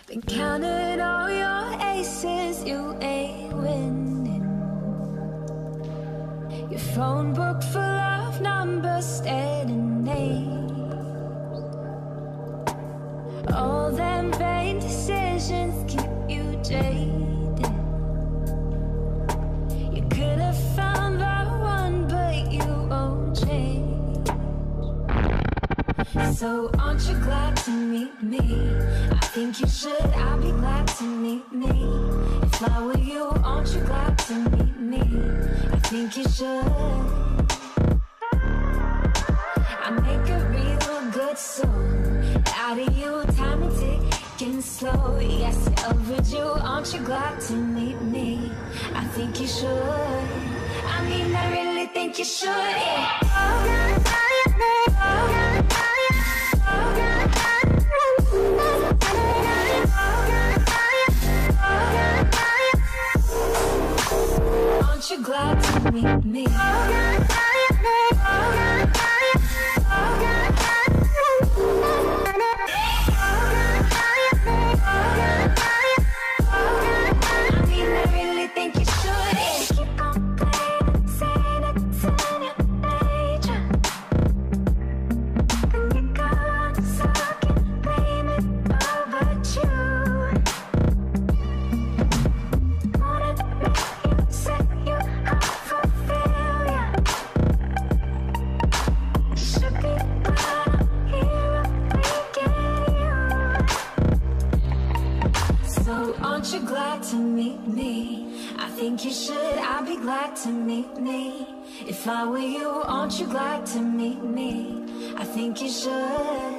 Been counting all your aces, you ain't winning. Your phone book full of numbers, staring names. All them vain decisions keep you jaded. You could have found the one, but you won't change. So aren't you glad to meet me? I think you should, I'll be glad to meet me. If I were you, aren't you glad to meet me? I think you should. I make a real good song out of you, time and ticking slow. Yes, overdue, aren't you glad to meet me? I think you should. I mean, I really think you should, yeah. Aren't you glad to meet me? Aren't you glad to meet me? I think you should, I'll be glad to meet me. If I were you, aren't you glad to meet me? I think you should.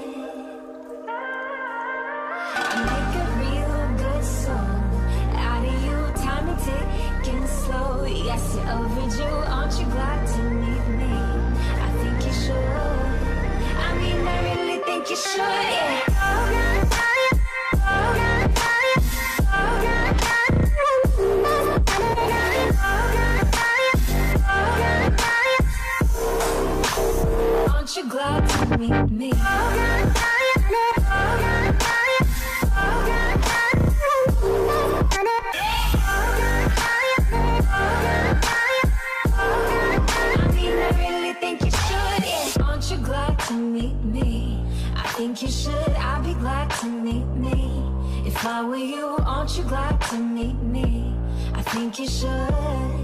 I make a real good song out of you, time and ticking slow. Yes, you're overdue, aren't you glad to meet me? I think you should. I mean, I really think you should, yeah. Aren't you glad to meet me? I mean, I really think you should, yeah. Aren't you glad to meet me? I think you should, I'll be glad to meet me. If I were you, aren't you glad to meet me? I think you should.